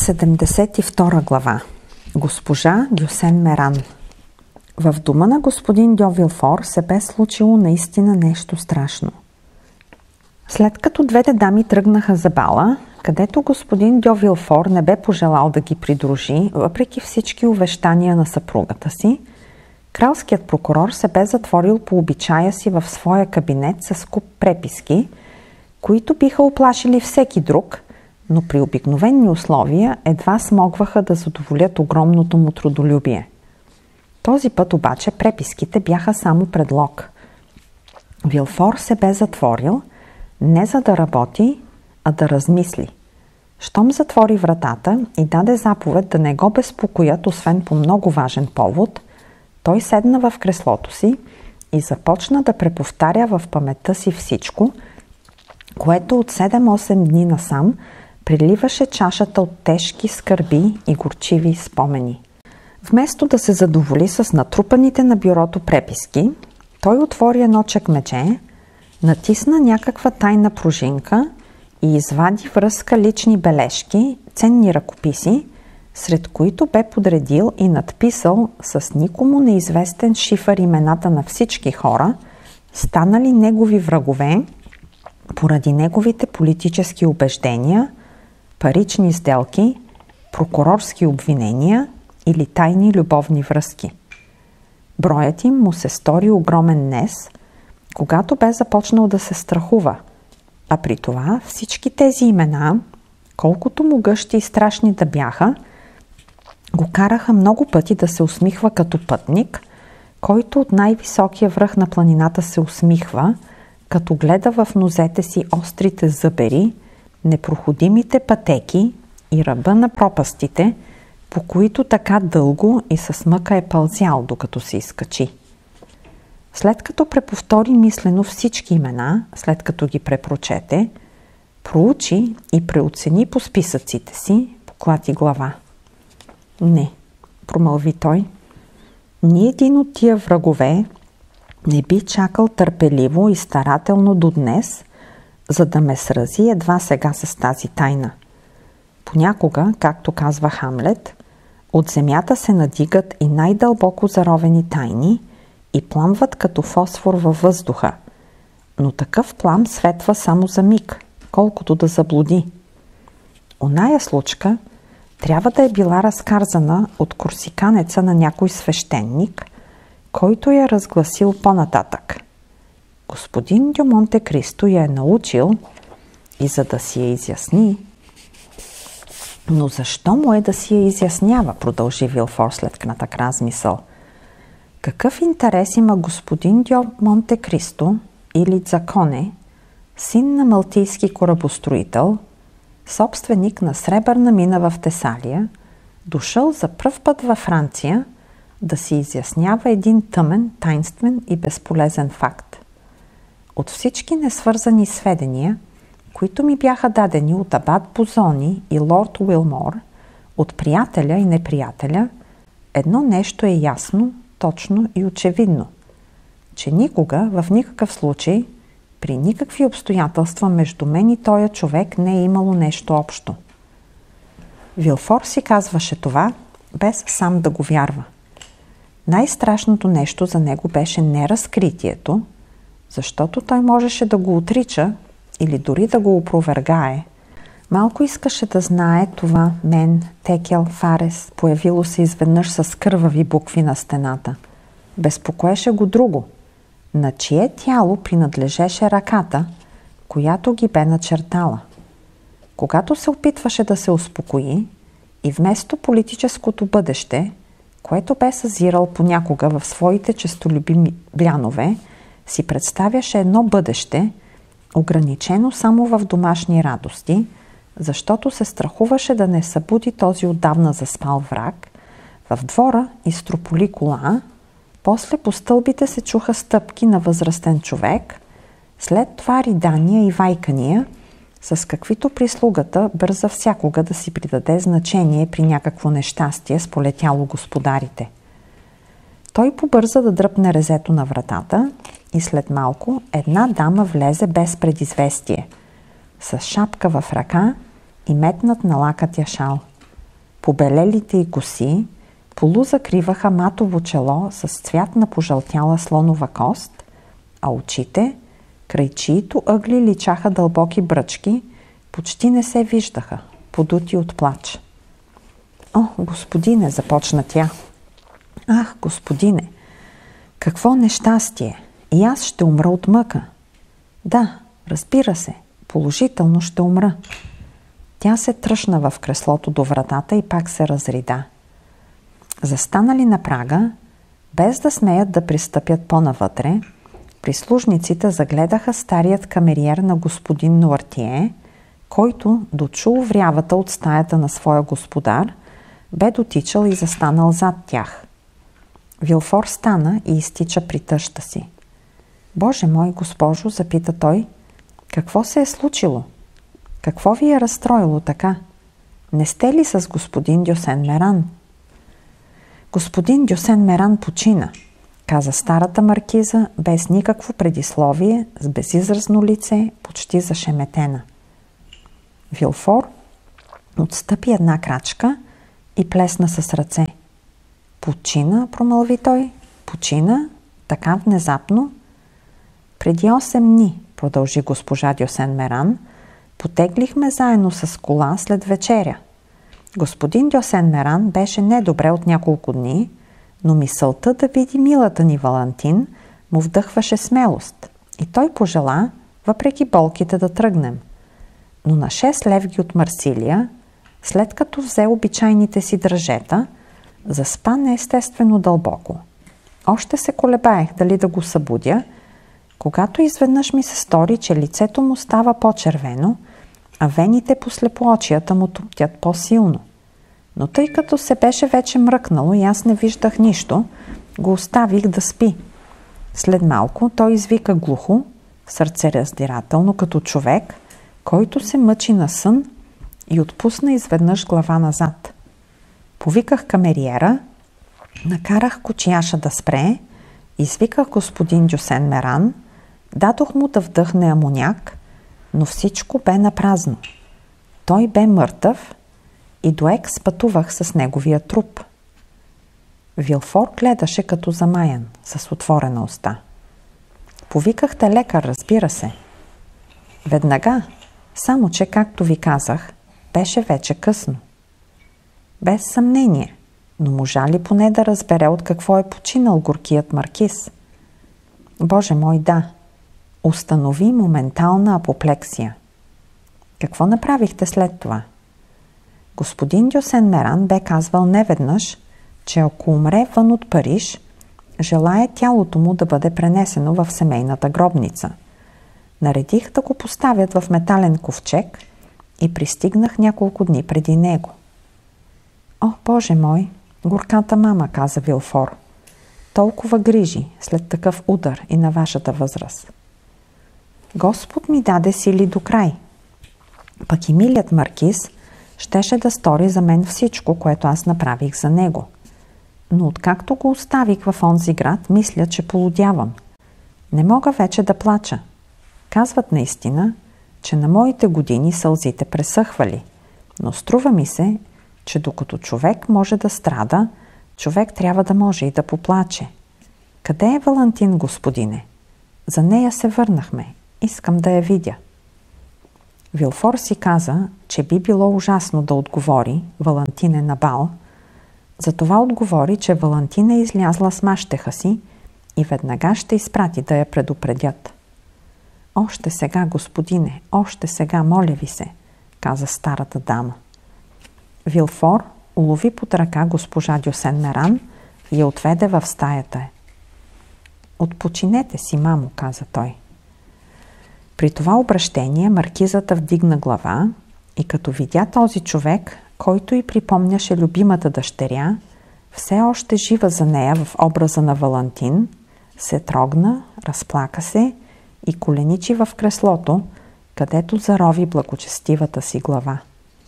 72 глава. Госпожа Гюсен Меран. В дома на господин Дьо Вилфор се бе случило наистина нещо страшно. След като двете дами тръгнаха за бала, където господин Дьо Вилфор не бе пожелал да ги придружи, въпреки всички увещания на съпругата си, кралският прокурор се бе затворил по обичая си в своя кабинет с куп преписки, които биха оплашили всеки друг, но при обикновени условия едва смогваха да задоволят огромното му трудолюбие. Този път обаче преписките бяха само предлог. Вилфор се бе затворил не за да работи, а да размисли. Щом затвори вратата и даде заповед да не го безпокоят, освен по много важен повод, той седна в креслото си и започна да преповтаря в паметта си всичко, което от 7-8 дни насам приливаше чашата от тежки скърби и горчиви спомени. Вместо да се задоволи с натрупаните на бюрото преписки, той отвори едно чекмедже, натисна някаква тайна пружинка и извади връзка лични бележки, ценни ръкописи, сред които бе подредил и надписал с никому неизвестен шифър имената на всички хора, станали негови врагове поради неговите политически убеждения, парични сделки, прокурорски обвинения или тайни любовни връзки. Броят им му се стори огромен днес, когато бе започнал да се страхува, а при това всички тези имена, колкото могъщи и страшни да бяха, го караха много пъти да се усмихва като пътник, който от най-високия връх на планината се усмихва, като гледа в нозете си острите зъбери, непроходимите пътеки и ръба на пропастите, по които така дълго и с мъка е пълзял, докато се изкачи. След като преповтори мислено всички имена, след като ги препрочете, проучи и преоцени по списъците си, поклати глава. Не, промълви той, ни един от тия врагове не би чакал търпеливо и старателно до днес, за да ме срази едва сега с тази тайна. Понякога, както казва Хамлет, от земята се надигат и най-дълбоко заровени тайни и пламват като фосфор във въздуха, но такъв плам светва само за миг, колкото да заблуди. Оная случка трябва да е била разказана от корсиканеца на някой свещеник, който я разгласил по-нататък. Господин Дю Монте Кристо я е научил и за да си я изясни. Но защо му е да си я изяснява, продължи Вилфор след кратък размисъл. Какъв интерес има господин Дю Монте Кристо или Дзаконе, син на малтийски корабостроител, собственик на сребърна мина в Тесалия, дошъл за пръв път във Франция да си изяснява един тъмен, тайнствен и безполезен факт. От всички несвързани сведения, които ми бяха дадени от абат Бозони и лорд Уилмор, от приятеля и неприятеля, едно нещо е ясно, точно и очевидно, че никога, в никакъв случай, при никакви обстоятелства между мен и тоя човек не е имало нещо общо. Вилфор си казваше това, без сам да го вярва. Най-страшното нещо за него беше не разкритието, защото той можеше да го отрича или дори да го опровергае. Малко искаше да знае това мен, Текел, Фарес, появило се изведнъж с кървави букви на стената. Безпокоеше го друго. На чие тяло принадлежеше ръката, която ги бе начертала. Когато се опитваше да се успокои и вместо политическото бъдеще, което бе съзирал понякога в своите честолюбими блянове, си представяше едно бъдеще, ограничено само в домашни радости, защото се страхуваше да не събуди този отдавна заспал враг, в двора изтрополи кола, после по стълбите се чуха стъпки на възрастен човек, след това ридания и вайкания, с каквито прислугата бърза всякога да си придаде значение при някакво нещастие сполетяло господарите. Той побърза да дръпне резето на вратата и след малко една дама влезе без предизвестие, с шапка в ръка и метнат на лакът я шал. Побелелите й коси полузакриваха матово чело с цвят на пожълтяла слонова кост, а очите, край чието ъгли личаха дълбоки бръчки, почти не се виждаха, подути от плач. О, господине, започна тя. Ах, господине, какво нещастие! И аз ще умра от мъка. Да, разбира се, положително ще умра. Тя се тръшна в креслото до вратата и пак се разрида. Застанали на прага, без да смеят да пристъпят по-навътре, прислужниците загледаха старият камериер на господин Нуартие, който, дочул врявата от стаята на своя господар, бе дотичал и застанал зад тях. Вилфор стана и изтича при тъща си. Боже мой, госпожо, запита той, какво се е случило? Какво ви е разстроило така? Не сте ли с господин Дюсен Меран? Господин Дюсен Меран почина, каза старата маркиза, без никакво предисловие, с безизразно лице, почти зашеметена. Вилфор отстъпи една крачка и плесна с ръце. Почина, промълви той. Почина? Така внезапно? Преди 8 дни, продължи госпожа Дюсен Меран, потеглихме заедно с кола след вечеря. Господин Дюсен Меран беше недобре от няколко дни, но мисълта да види милата ни Валантин му вдъхваше смелост и той пожела, въпреки болките, да тръгнем. Но на 6 левги от Марсилия, след като взе обичайните си дръжета, заспа неестествено дълбоко. Още се колебаех дали да го събудя, когато изведнъж ми се стори, че лицето му става по-червено, а вените по слепоочията му туптят по-силно. Но тъй като се беше вече мръкнало и аз не виждах нищо, го оставих да спи. След малко той извика глухо, сърцераздирателно, като човек, който се мъчи на сън, и отпусна изведнъж глава назад. Повиках камериера, накарах кочияша да спре, извиках господин Дюсен Меран, дадох му да вдъхне амоняк, но всичко бе напразно. Той бе мъртъв и до Екс пътувах с неговия труп. Вилфор гледаше като замаян, с отворена уста. Повикахте лекар, разбира се. Веднага, само че, както ви казах, беше вече късно. Без съмнение, но можа ли поне да разбере от какво е починал горкият маркиз? Боже мой, да. Установи моментална апоплексия. Какво направихте след това? Господин Дюсен Меран бе казвал неведнъж, че ако умре вън от Париж, желае тялото му да бъде пренесено в семейната гробница. Наредих да го поставят в метален ковчег и пристигнах няколко дни преди него. О, Боже мой, горката мама, каза Вилфор. Толкова грижи след такъв удар и на вашата възраст. Господ ми даде сили до край. Пък и милият маркиз щеше да стори за мен всичко, което аз направих за него. Но откакто го оставих в онзи град, мисля, че полудявам. Не мога вече да плача. Казват наистина, че на моите години сълзите пресъхвали, но струва ми се, че докато човек може да страда, човек трябва да може и да поплаче. Къде е Валантин, господине? За нея се върнахме. Искам да я видя. Вилфор си каза, че би било ужасно да отговори Валантин е на бал. Затова отговори, че Валантин е излязла с мащеха си и веднага ще изпрати да я предупредят. Още сега, господине, още сега, моля ви се, каза старата дама. Вилфор улови под ръка госпожа Дюсен Меран и я отведе в стаята. Отпочинете си, мамо, каза той. При това обращение маркизата вдигна глава и като видя този човек, който й припомняше любимата дъщеря, все още жива за нея в образа на Валантин, се трогна, разплака се и коленичи в креслото, където зарови благочестивата си глава.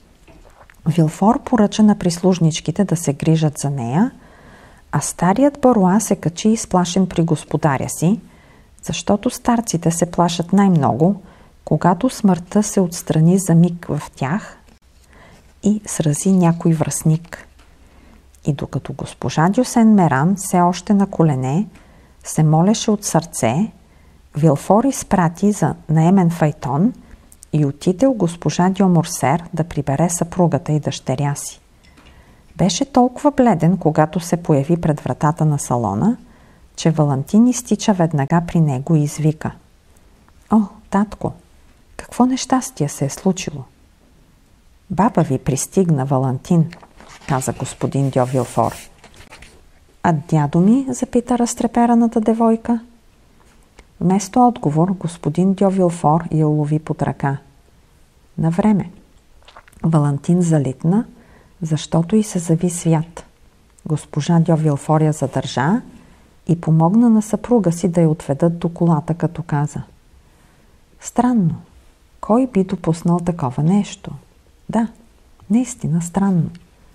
Вилфор поръча на прислужничките да се грижат за нея, а старият Баруа се качи изплашен при господаря си, защото старците се плашат най-много, когато смъртта се отстрани за миг в тях и срази някой връстник. И докато госпожа Дюсен Меран все още на колене се молеше от сърце, Вилфор изпрати за наемен файтон и отиде у госпожа Дьо Морсер да прибере съпругата и дъщеря си. Беше толкова бледен, когато се появи пред вратата на салона, че Валентин изтича веднага при него и извика: „О, татко, какво нещастие се е случило?“ „Баба ви пристигна, Валентин“, каза господин Дьо Вилфор. „А дядо ми?“ запита разтрепераната девойка. Вместо отговор, господин Дьо Вилфор я улови под ръка. На време. Валентин залитна, защото й се зави свят. Госпожа Дьо Вилфор я задържа и помогна на съпруга си да я отведат до колата, като каза: „Странно. Кой би допуснал такова нещо?“ Да, наистина странно.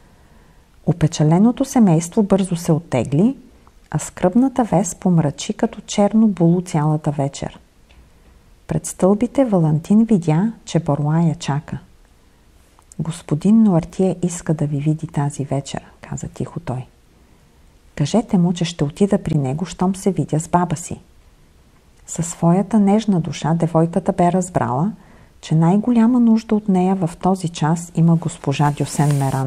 Опечаленото семейство бързо се оттегли, а скръбната вест помрачи като черно було цялата вечер. Пред стълбите Валентин видя, че Баруа я чака. „Господин Нуартие иска да ви види тази вечер“, каза тихо той. „Кажете му, че ще отида при него, щом се видя с баба си.“ Със своята нежна душа девойката бе разбрала, че най-голяма нужда от нея в този час има госпожа Дюсен Меран.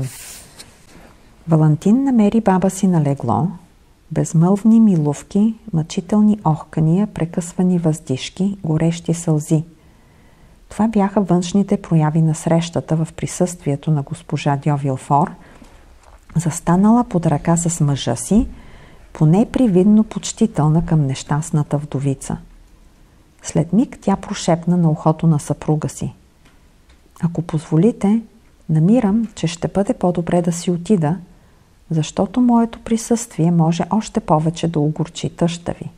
Валентин намери баба си на легло, безмълвни милувки, мъчителни охкания, прекъсвани въздишки, горещи сълзи. Това бяха външните прояви на срещата в присъствието на госпожа Дьо Вилфор, застанала под ръка с мъжа си, поне привидно почтителна към нещастната вдовица. След миг тя прошепна на ухото на съпруга си: „Ако позволите, намирам, че ще бъде по-добре да си отида, защото моето присъствие може още повече да огорчи тъща ви.“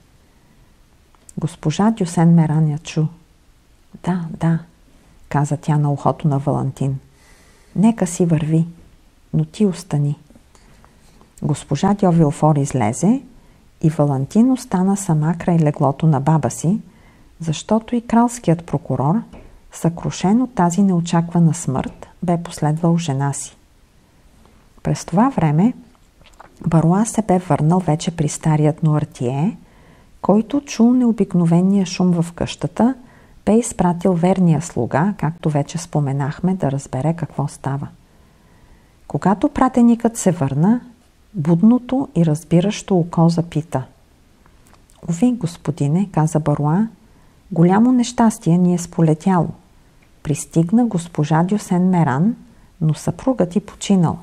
Госпожа Дюсен Меран я чу. Да, каза тя на ухото на Валентин. „Нека си върви, но ти остани.“ Госпожа Дьо Вилфор излезе и Валентин остана сама край леглото на баба си, защото и кралският прокурор, съкрушен от тази неочаквана смърт, бе последвал жена си. През това време Баруа се бе върнал вече при старият Нуартие, който чул необикновения шум в къщата, бе изпратил верния слуга, както вече споменахме, да разбере какво става. Когато пратеникът се върна, будното и разбиращо око запита: „Ови, господине“, каза Баруа, „голямо нещастие ни е сполетяло. Пристигна госпожа Дюсен Меран, но съпругът ти починал.“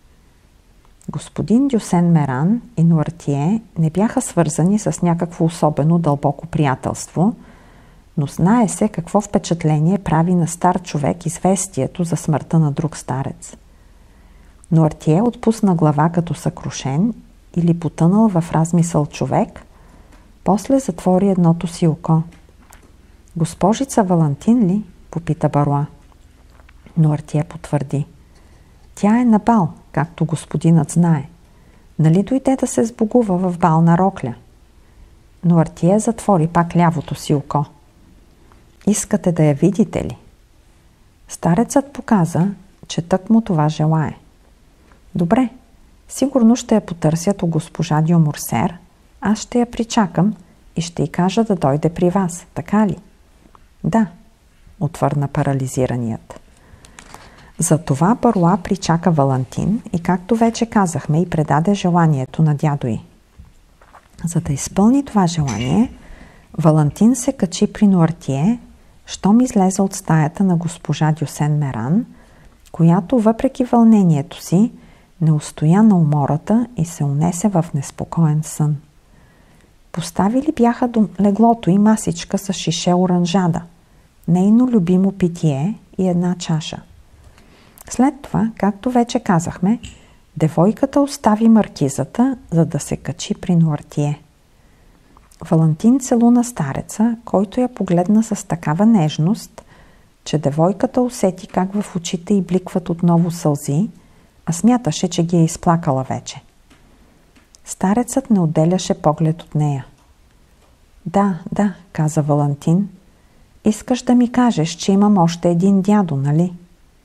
Господин Дюсен Меран и Нуартие не бяха свързани с някакво особено дълбоко приятелство, но знае се какво впечатление прави на стар човек известието за смъртта на друг старец. Нуартие отпусна глава като съкрушен или потънал в размисъл човек, после затвори едното си око. „Госпожица Валентин ли?“ попита Баруа. Нуартие потвърди: „Тя е на бал, както господинът знае. Нали дойде да се сбогува в бал на рокля?“ Нуартие затвори пак лявото си око. „Искате да я видите ли?“ Старецът показа, че тъкмо това желае. „Добре, сигурно ще я потърсят у госпожа Дьо Морсер, аз ще я причакам и ще й кажа да дойде при вас, така ли?“ „Да“, отвърна парализираният. Затова Баруа причака Валентин и, както вече казахме, и предаде желанието на дядо й. За да изпълни това желание, Валентин се качи при Нуартие, щом излезе от стаята на госпожа Дюсен Меран, която въпреки вълнението си не устоя на умората и се унесе в неспокоен сън. Поставили бяха до леглото и масичка с шише оранжада, нейно любимо питие и една чаша. След това, както вече казахме, девойката остави маркизата, за да се качи при Нуартие. Валентин целуна стареца, който я погледна с такава нежност, че девойката усети как в очите й бликват отново сълзи, а смяташе, че ги е изплакала вече. Старецът не отделяше поглед от нея. Да, каза Валентин. „Искаш да ми кажеш, че имам още един дядо, нали?“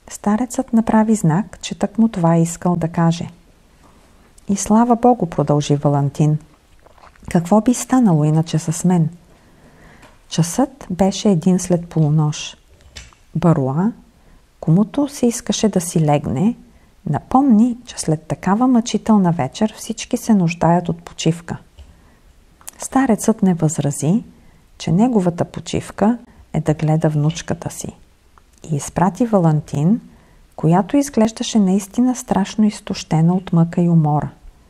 Старецът направи знак, че тъкмо това е искал да каже. И слава Богу, продължи Валентин. Какво би станало иначе с мен? Часът беше 1 след полунощ. Баруа, комуто се искаше да си легне, напомни, че след такава мъчителна вечер всички се нуждаят от почивка. Старецът не възрази, че неговата почивка е да гледа внучката си. И изпрати Валентин, която изглеждаше наистина страшно изтощена от мъка и умора.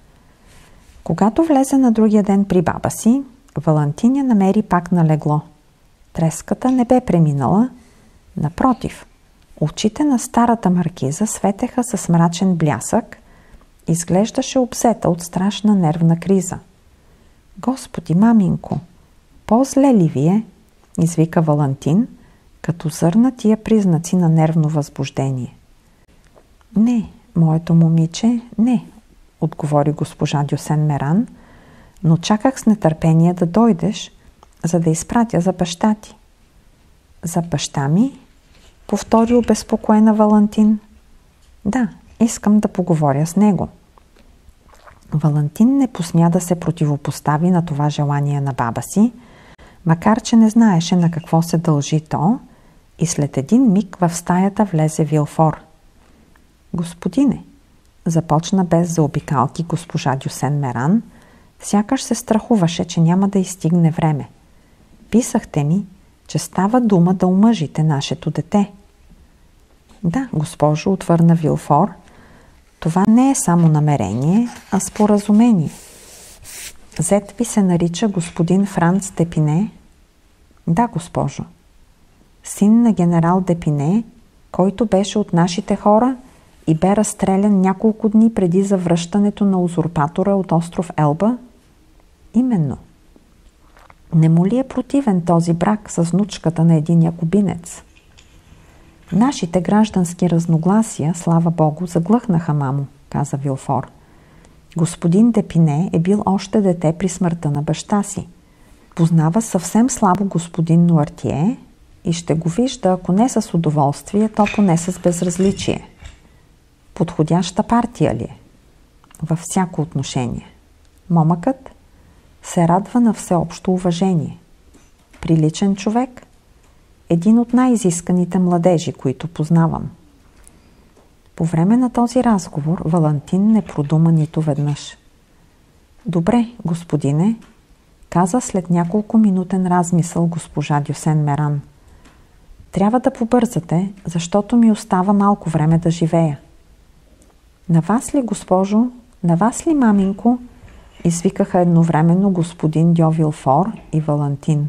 Когато влезе на другия ден при баба си, Валентин я намери пак на легло. Треската не бе преминала. Напротив, очите на старата маркиза светеха с мрачен блясък, изглеждаше обзета от страшна нервна криза. Господи, маминко, по-зле ли ви е? Извика Валентин, като зърна тия признаци на нервно възбуждение. Не, моето момиче, не, отговори госпожа Дюсен Меран, но чаках с нетърпение да дойдеш, за да изпратя за баща ти. За баща ми? Повтори обезпокоена Валентин. Да, искам да поговоря с него. Валентин не посмя да се противопостави на това желание на баба си, макар че не знаеше на какво се дължи то, и след един миг в стаята влезе Вилфор. Господине, започна без заобикалки госпожа Дюсен Меран, сякаш се страхуваше, че няма да изстигне време. Писахте ми, че става дума да омъжите нашето дете. Да, госпожо, отвърна Вилфор, това не е само намерение, а споразумение. Зет ви се нарича господин Франц Депине? Да, госпожо. Син на генерал Депине, който беше от нашите хора и бе разстрелян няколко дни преди завръщането на узурпатора от остров Елба? Именно. Не му ли е противен този брак с внучката на един якобинец? Нашите граждански разногласия, слава Богу, заглъхнаха, мамо, каза Вилфор. Господин Депине е бил още дете при смъртта на баща си. Познава съвсем слабо господин Нуартие и ще го вижда, ако не с удоволствие, то поне с безразличие. Подходяща партия ли е? Във всяко отношение. Момъкът се радва на всеобщо уважение. Приличен човек, един от най-изисканите младежи, които познавам. По време на този разговор Валентин не продума нито веднъж. Добре, господине, каза след няколко минутен размисъл госпожа Дюсен Меран. Трябва да побързате, защото ми остава малко време да живея. На вас ли, госпожо? На вас ли, маминко? Извикаха едновременно господин Дьо Вилфор и Валентин.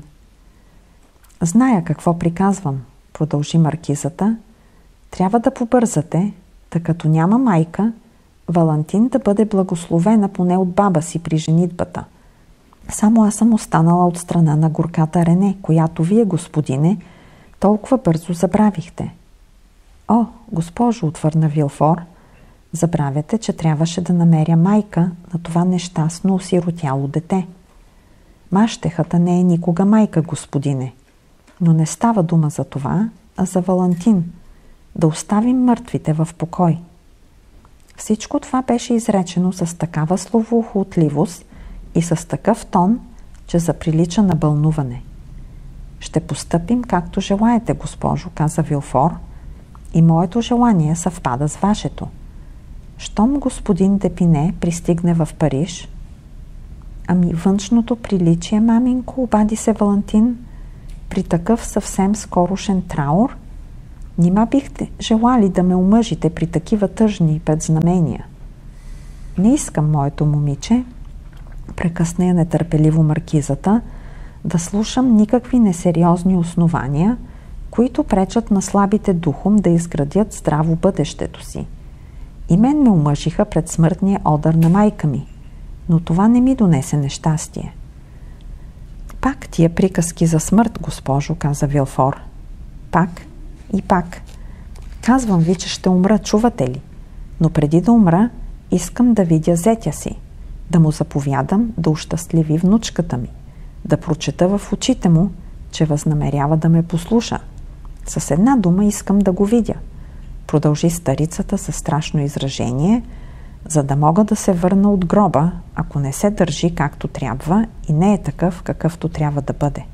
Зная какво приказвам, продължи маркизата. Трябва да побързате, тъй като няма майка, Валентин да бъде благословена поне от баба си при женитбата. Само аз съм останала от страна на горката Рене, която вие, господине, толкова бързо забравихте. О, госпожо, отвърна Вилфор, забравяте, че трябваше да намеря майка на това нещастно осиротяло дете. Мащехата не е никога майка, господине, но не става дума за това, а за Валентин. Да оставим мъртвите в покой. Всичко това беше изречено с такава словоохотливост и с такъв тон, че заприлича на бълнуване. Ще постъпим както желаете, госпожо, каза Вилфор, и моето желание съвпада с вашето. Щом господин Депине пристигне в Париж? Ами външното приличие, маминко, обади се Валентин, при такъв съвсем скорошен траур? Нима бихте желали да ме омъжите при такива тъжни предзнамения? Не искам, моето момиче, прекъсна я нетърпеливо маркизата, да слушам никакви несериозни основания, които пречат на слабите духом да изградят здраво бъдещето си. И мен ме омъжиха пред смъртния одър на майка ми, но това не ми донесе нещастие. Пак тия приказки за смърт, госпожо, каза Вилфор. Пак и пак. Казвам ви, че ще умра, чувате ли? Но преди да умра, искам да видя зетя си, да му заповядам да ощастливи внучката ми, да прочета в очите му, че възнамерява да ме послуша. С една дума искам да го видя. продължи старицата със страшно изражение, за да мога да се върна от гроба, ако не се държи както трябва и не е такъв, какъвто трябва да бъде.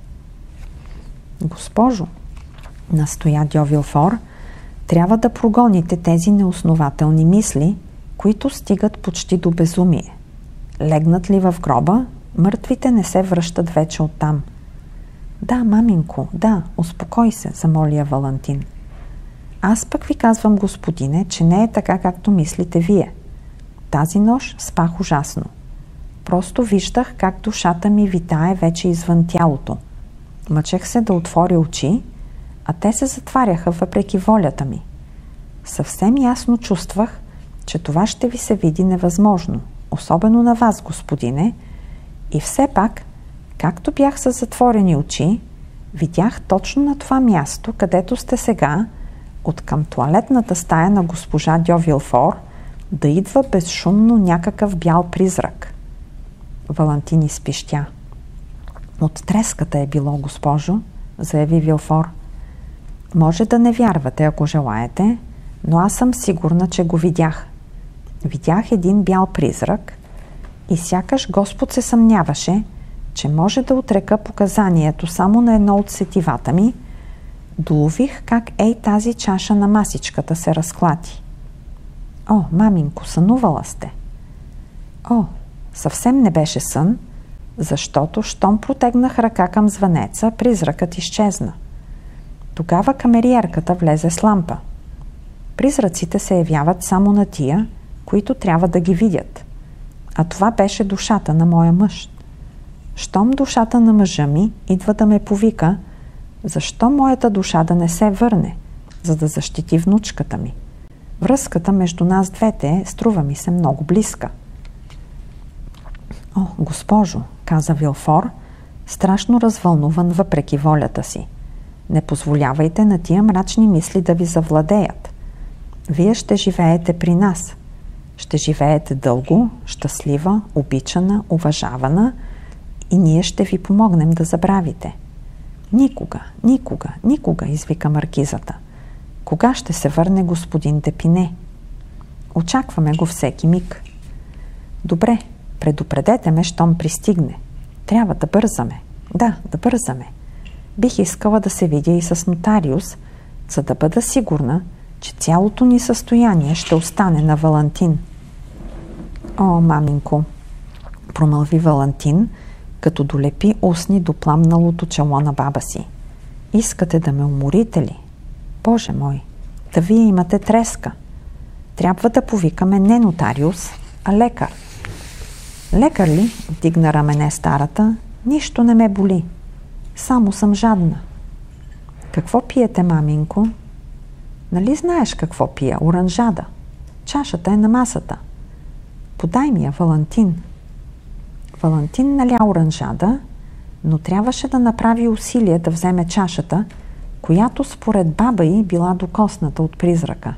Госпожо, настоя Дьо Вилфор, трябва да прогоните тези неоснователни мисли, които стигат почти до безумие. Легнат ли в гроба, мъртвите не се връщат вече оттам. Да, маминко, да, успокой се, замоли Валентин. Аз пък ви казвам, господине, че не е така, както мислите вие. Тази нощ спах ужасно. Просто виждах как душата ми витае вече извън тялото. Мъчех се да отворя очи, а те се затваряха въпреки волята ми. Съвсем ясно чувствах, че това ще ви се види невъзможно, особено на вас, господине, и все пак, както бях с затворени очи, видях точно на това място, където сте сега, от към тоалетната стая на госпожа Дьо Вилфор, да идва безшумно някакъв бял призрак. Валентин изпищя. От треската е било, госпожо, заяви Вилфор. Може да не вярвате, ако желаете, но аз съм сигурна, че го видях. Видях един бял призрак и сякаш Господ се съмняваше, че може да отрека показанието само на едно от сетивата ми, долових как тази чаша на масичката се разклати. О, маминко, сънувала сте. О, съвсем не беше сън, защото, щом протегнах ръка към звънеца, призракът изчезна. Тогава камериерката влезе с лампа. Призраците се явяват само на тия, които трябва да ги видят. А това беше душата на моя мъж. Щом душата на мъжа ми идва да ме повика, защо моята душа да не се върне, за да защити внучката ми? Връзката между нас двете струва ми се много близка. О, госпожо, каза Вилфор, страшно развълнуван въпреки волята си. Не позволявайте на тия мрачни мисли да ви завладеят. Вие ще живеете при нас. Ще живеете дълго, щастлива, обичана, уважавана и ние ще ви помогнем да забравите. Никога, никога, никога, извика маркизата. Кога ще се върне господин Депине? Очакваме го всеки миг. Добре, предупредете ме, щом пристигне. Трябва да бързаме. Да, да бързаме. Бих искала да се видя и с нотариус, за да бъда сигурна, че цялото ни състояние ще остане на Валентин. О, маминко, промълви Валентин, като долепи устни до пламналото чело на баба си. Искате да ме уморите ли? Боже мой, да вие имате треска. Трябва да повикаме не нотариус, а лекар. Лекар ли? Вдигна рамене старата. Нищо не ме боли. Само съм жадна. Какво пиете, маминко? Нали знаеш какво пия? Оранжада. Чашата е на масата. Подай ми я, Валентин. Валентин наля оранжада, но трябваше да направи усилие да вземе чашата, която според баба й била докосната от призрака.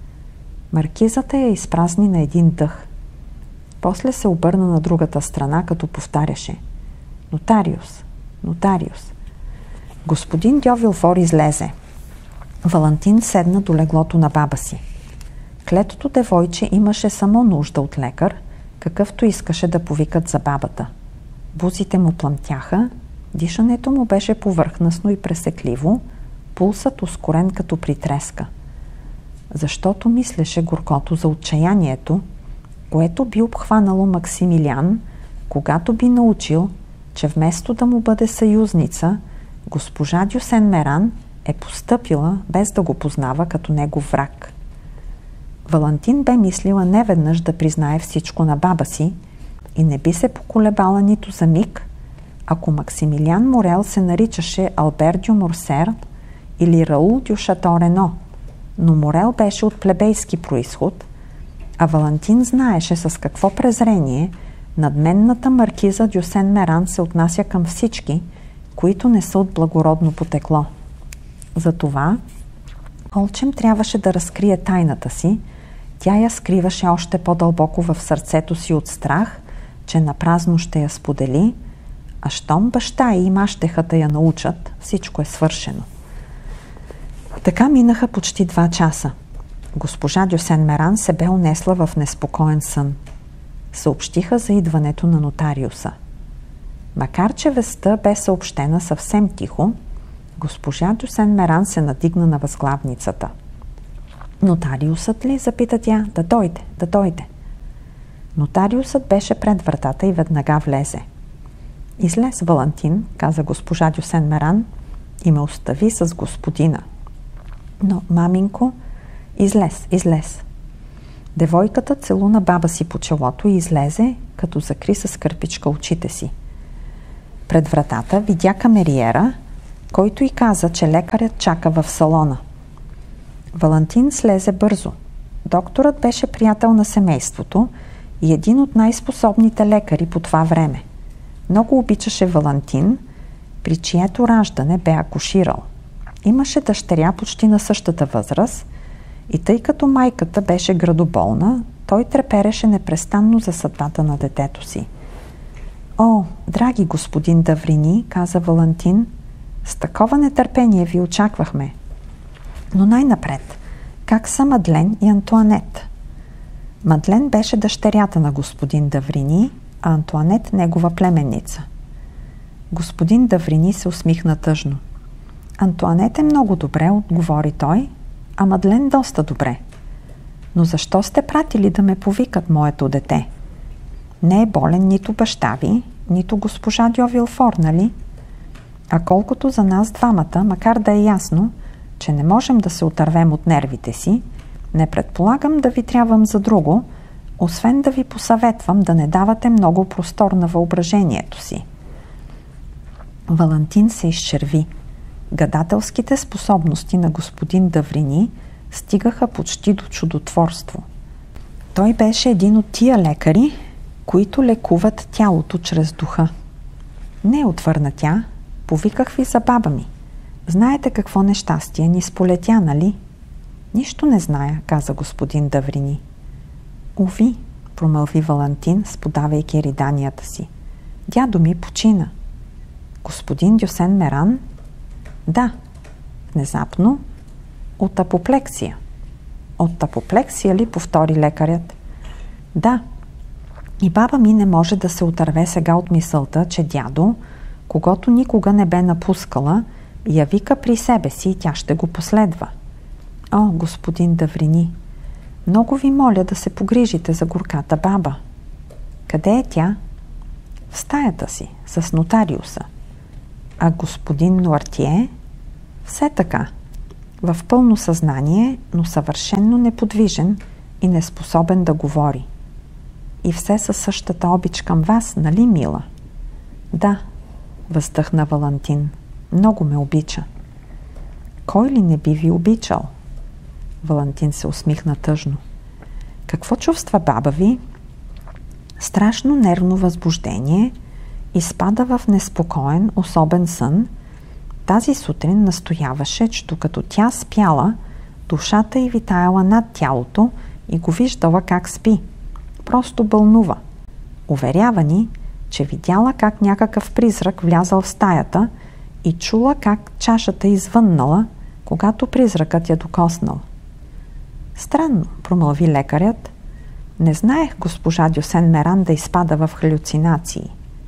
Маркизата я изпразни на един дъх. После се обърна на другата страна, като повтаряше: Нотариус, нотариус. Господин Дьо Вилфор излезе. Валентин седна до леглото на баба си. Клетото девойче имаше само нужда от лекар, какъвто искаше да повикат за бабата. Бузите му плъмтяха, дишането му беше повърхностно и пресекливо, пулсът ускорен като при треска. Защото мислеше горкото за отчаянието, което би обхванало Максимилиан, когато би научил, че вместо да му бъде съюзница, госпожа Дю Сен Меран е постъпила, без да го познава, като негов враг. Валентин бе мислила неведнъж да признае всичко на баба си и не би се поколебала нито за миг, ако Максимилиан Морел се наричаше Албер дю Морсер или Раул дю Шато Рено, но Морел беше от плебейски произход, а Валентин знаеше с какво презрение надменната маркиза дю Сен Меран се отнася към всички, които не са от благородно потекло. Затова Олчем трябваше да разкрие тайната си. Тя я скриваше още по-дълбоко в сърцето си от страх, че напразно ще я сподели, а щом баща и мащехата я научат, всичко е свършено. Така минаха почти 2 часа. Госпожа Дюсен Меран се бе унесла в неспокоен сън. Съобщиха за идването на нотариуса. Макар че вестта бе съобщена съвсем тихо, госпожа Дюсен Меран се надигна на възглавницата. Нотариусът ли? Запита тя. Да дойде. Нотариусът беше пред вратата и веднага влезе. Излез, Валантин, каза госпожа Дюсен Меран, и ме остави с господина. Но, маминко, излез. Девойката целуна баба си по челото и излезе, като закри с кърпичка очите си. Пред вратата видя камериера, който й каза, че лекарят чака в салона. Валантин слезе бързо. Докторът беше приятел на семейството и един от най-способните лекари по това време. Много обичаше Валантин, при чието раждане бе акуширал. Имаше дъщеря почти на същата възраст и тъй като майката беше градоболна, той трепереше непрестанно за съдбата на детето си. О, драги господин Даврини, каза Валантин, с такова нетърпение ви очаквахме. Но най-напред, как са Мадлен и Антуанет? Мадлен беше дъщерята на господин Даврини, а Антуанет негова племенница. Господин Даврини се усмихна тъжно. Антуанет е много добре, отговори той, а Мадлен доста добре. Но защо сте пратили да ме повикат, моето дете? Не е болен нито баща ви, нито госпожа Дьо Вилфор, нали? А колкото за нас двамата, макар да е ясно, че не можем да се отървем от нервите си, не предполагам да ви трябвам за друго, освен да ви посъветвам да не давате много простор на въображението си. Валантин се изчерви. Гадателските способности на господин Даврини стигаха почти до чудотворство. Той беше един от тия лекари, които лекуват тялото чрез духа. Не, отвърна тя, повиках ви за баба ми. Знаете какво нещастие ни сполетя, нали? Нищо не зная, каза господин Даврини. Уви, промълви Валантин, сподавайки риданията си. Дядо ми почина. Господин Дюсен Меран? Да. Внезапно от апоплексия. От апоплексия ли, повтори лекарят? Да. И баба ми не може да се отърве сега от мисълта, че дядо, когато никога не бе напускала, я вика при себе си и тя ще го последва. О, господин Даврини, много ви моля да се погрижите за горката баба. Къде е тя? В стаята си, с нотариуса. А господин Нуартие? Все така. В пълно съзнание, но съвършенно неподвижен и неспособен да говори. И все със същата обич към вас, нали, мила? Да, въздъхна Валантин. Много ме обича. Кой ли не би ви обичал? Валантин се усмихна тъжно. Какво чувства баба ви? Страшно нервно възбуждение, изпада в неспокоен, особен сън. Тази сутрин настояваше, че докато тя спяла, душата й витаяла над тялото и го виждала как спи. Просто бълнува. Уверява ни, че видяла как някакъв призрак влязал в стаята и чула как чашата извъннала, когато призракът я докоснал. Странно, промълви лекарят. Не знаех госпожа Дюсен Меран да изпада в халюцинации.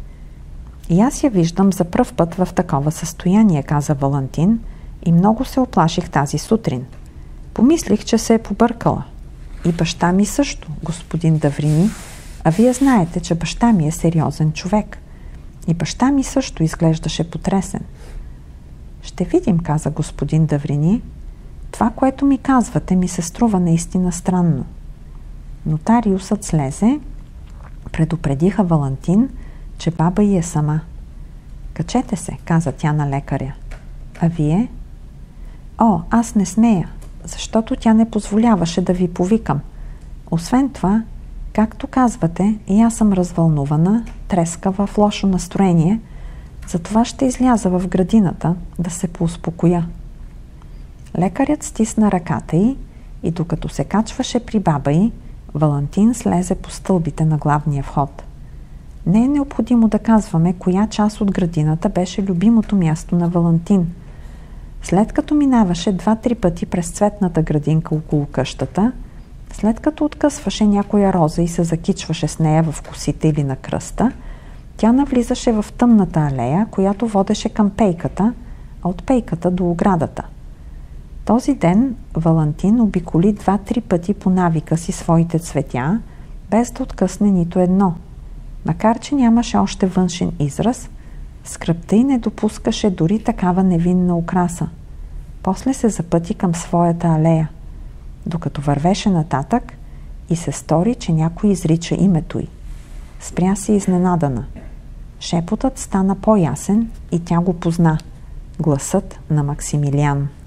И аз я виждам за пръв път в такова състояние, каза Валантин, и много се оплаших тази сутрин. Помислих, че се е побъркала. И баща ми също, господин Даврини, а вие знаете, че баща ми е сериозен човек. И баща ми също изглеждаше потресен. Ще видим, каза господин Даврини. Това, което ми казвате, ми се струва наистина странно. Нотариусът слезе, предупредиха Валантин, че баба й е сама. Качете се, каза тя на лекаря. А вие? О, аз не смея, защото тя не позволяваше да ви повикам. Освен това, както казвате, и аз съм развълнувана, трескава, в лошо настроение, затова ще изляза в градината да се поуспокоя. Лекарят стисна ръката й и докато се качваше при баба й, Валантин слезе по стълбите на главния вход. Не е необходимо да казваме коя част от градината беше любимото място на Валантин. След като минаваше 2-3 пъти през цветната градинка около къщата, след като откъсваше някоя роза и се закичваше с нея в косите или на кръста, тя навлизаше в тъмната алея, която водеше към пейката, а от пейката до оградата. Този ден Валентин обиколи 2-3 пъти по навика си своите цветя, без да откъсне нито едно. Макар че нямаше още външен израз, скръбта й не допускаше дори такава невинна украса. После се запъти към своята алея. Докато вървеше нататък и се стори, че някой изрича името й. Спря се изненадана. Шепотът стана по-ясен и тя го позна. Гласът на Максимилиан.